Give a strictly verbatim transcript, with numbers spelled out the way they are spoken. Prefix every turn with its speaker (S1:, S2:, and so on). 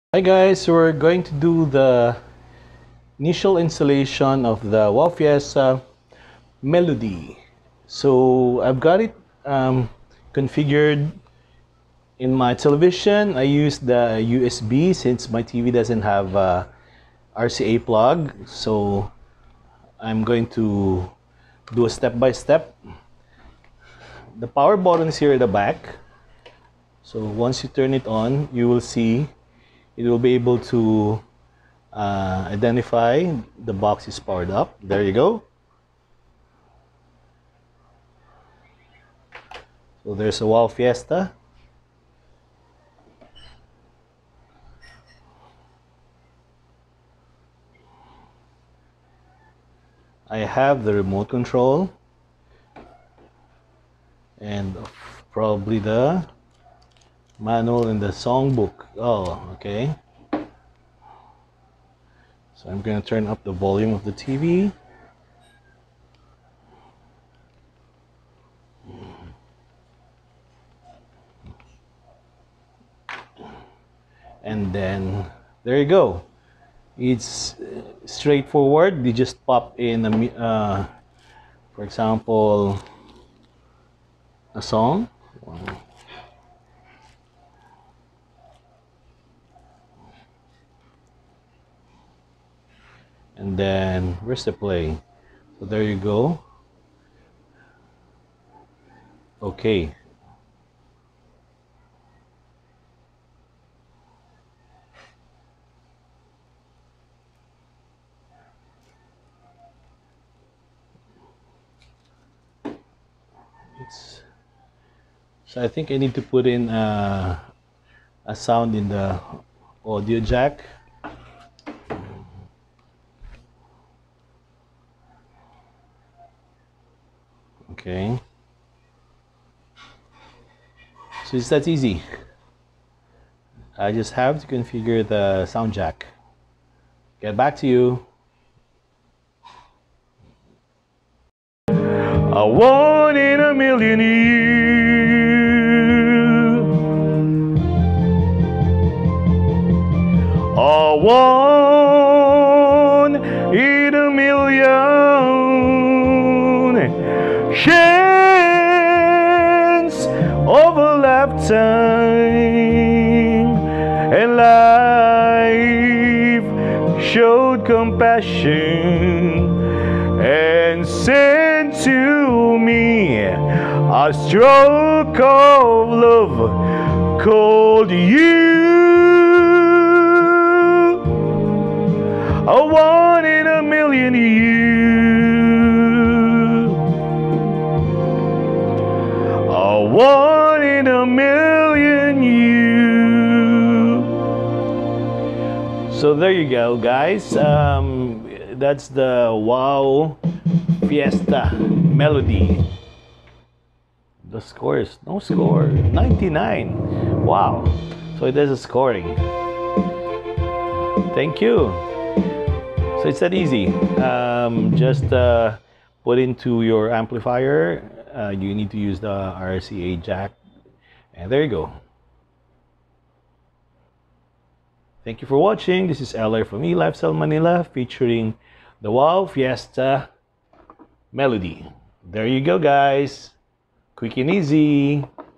S1: Hi guys, so we're going to do the initial installation of the FIESTA Melody. So I've got it um, configured in my television. I use the U S B since my T V doesn't have a R C A plug. So I'm going to do a step by step. The power button is here at the back. So once you turn it on, you will see it will be able to uh, identify the box is powered up. There you go. So there's a Wow Fiesta. I have the remote control and probably the manual and the songbook. Oh, okay. So I'm going to turn up the volume of the T V. And then there you go. It's straightforward. You just pop in a, uh, for example, a song. And then where's the play? So there you go. Okay. It's, so I think I need to put in a, a sound in the audio jack. Okay. So it's that easy. I just have to configure the sound jack. Get back to you. A one in a million years. A one in a million. Chance of a lifetime, and life showed compassion and sent to me a stroke of love called you. A one in a million years. A one in a million years. So there you go, guys. Um, that's the Wow Fiesta Melody. The score is no score, ninety-nine. Wow. So it is a scoring. Thank you. So it's that easy. Um, just uh, put into your amplifier. Uh, you need to use the R C A jack, and there you go. Thank you for watching. This is L R from E Lifestyle Manila featuring the Wow Fiesta Melody. There you go, guys. Quick and easy.